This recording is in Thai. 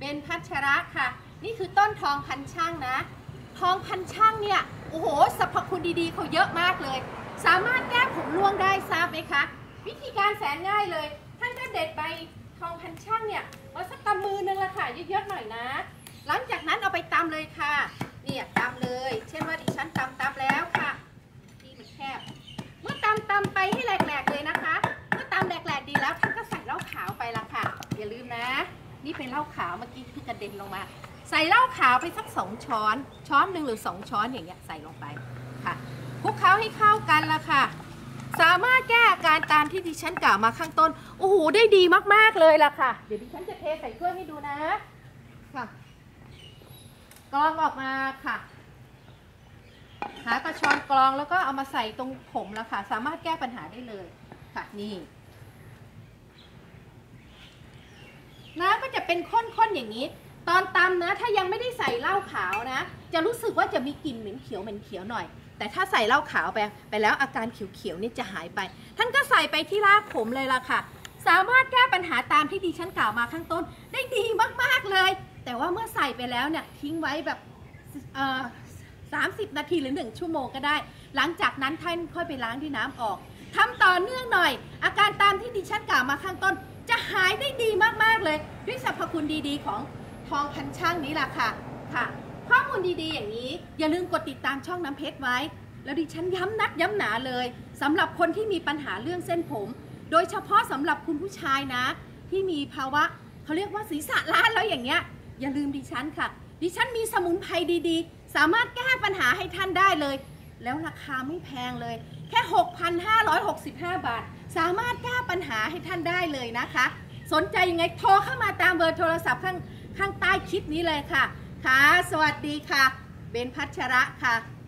นพัชระค่ะนี่คือต้นทองพันช่างนะทองพันช่างเนี่ยโอ้โหสรรพคุณดีๆเขาเยอะมากเลยสามารถแก้ผมร่วงได้ทราบไหมคะวิธีการแสนง่ายเลยท่านก็เด็ดใบทองพันช่างเนี่ยเอาสักกำมือนึงละค่ะเยอะๆหน่อยนะหลังจากนั้นเอาไปตำเลยค่ะเนี่ยตำเลยเช่นว่าดิฉันตำแล้วค่ะที่มันแคบเมื่อตำไปให้แหลกๆเลยนะคะเมื่อตำแหลกๆดีแล้วท่านก็ใส่เหล้าขาวไปละค่ะอย่าลืมนะนี่เป็นเหล้าขาวเมื่อกี้คือกระเด็นลงมาใส่เหล้าขาวไปสัก2 ช้อนหนึ่งหรือ2 ช้อนอย่างเงี้ยใส่ลงไปค่ะคลุกเคล้าให้เข้ากันละค่ะสามารถแก้อาการตามที่ดิฉันกล่าวมาข้างต้นโอ้โหได้ดีมากๆเลยล่ะค่ะเดี๋ยวดิฉันจะเทใส่ถ้วยให้ดูนะค่ะกรองออกมาค่ะหากระชอนกรองแล้วก็เอามาใส่ตรงผมแล้วค่ะสามารถแก้ปัญหาได้เลยค่ะนี่น้ำก็จะเป็นข้นๆอย่างนี้ตอนตำนะถ้ายังไม่ได้ใส่เหล้าขาวนะจะรู้สึกว่าจะมีกลิ่นเหม็นเขียวหน่อยแต่ถ้าใส่เหล้าขาวไปแล้วอาการเขียวนี่จะหายไปท่านก็ใส่ไปที่รากผมเลยล่ะค่ะสามารถแก้ปัญหาตามที่ดิฉันกล่าวมาข้างต้นได้ดีมากๆเลยแต่ว่าเมื่อใส่ไปแล้วเนี่ยทิ้งไว้แบบ30 นาทีหรือ1 ชั่วโมงก็ได้หลังจากนั้นท่านค่อยไปล้างด้วยน้ำออกทำต่อเนื่องหน่อยอาการตามที่ดิฉันกล่าวมาข้างต้นจะหายได้ดีมากๆเลยด้วยสรรพคุณดีๆของทองพันช่างนี้ล่ะค่ะข้อมูลดีๆอย่างนี้อย่าลืมกดติดตามช่องน้ำเพชรไว้แล้วดิฉันย้ำนักย้ำหนาเลยสำหรับคนที่มีปัญหาเรื่องเส้นผมโดยเฉพาะสำหรับคุณผู้ชายนะที่มีภาวะเขาเรียกว่าศีรษะล้านแล้วอย่างเงี้ยอย่าลืมดิฉันค่ะดิฉันมีสมุนไพรดีๆสามารถแก้ปัญหาให้ท่านได้เลยแล้วราคาไม่แพงเลยแค่ 6,565 บาทสามารถแก้ปัญหาให้ท่านได้เลยนะคะสนใจยังไงโทรเข้ามาตามเบอร์โทรศัพท์ข้างใต้คลิปนี้เลยค่ะสวัสดีค่ะเบนพัชระค่ะ